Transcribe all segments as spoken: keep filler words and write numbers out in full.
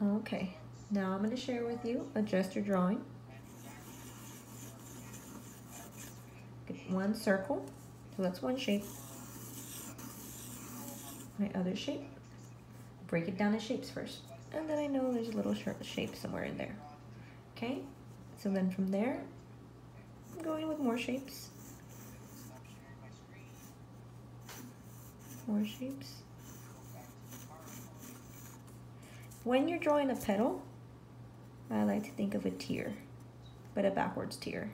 Okay, now I'm going to share with you a gesture drawing. Get one circle, so that's one shape. My other shape, break it down to shapes first, and then I know there's a little shape somewhere in there. Okay, so then from there, I'm going with more shapes. More shapes. When you're drawing a petal, I like to think of a tear, but a backwards tear.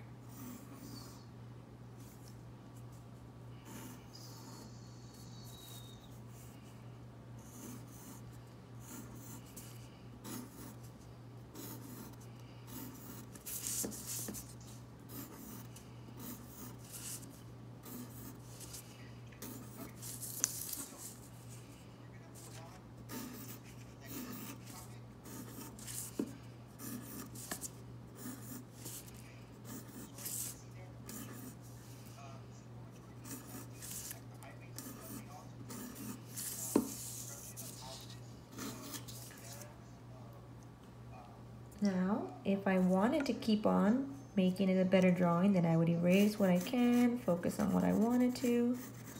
Now, if I wanted to keep on making it a better drawing, then I would erase what I can, focus on what I wanted to.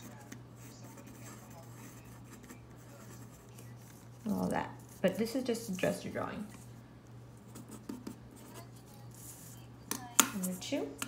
All that. But this is just a gesture drawing. Number two.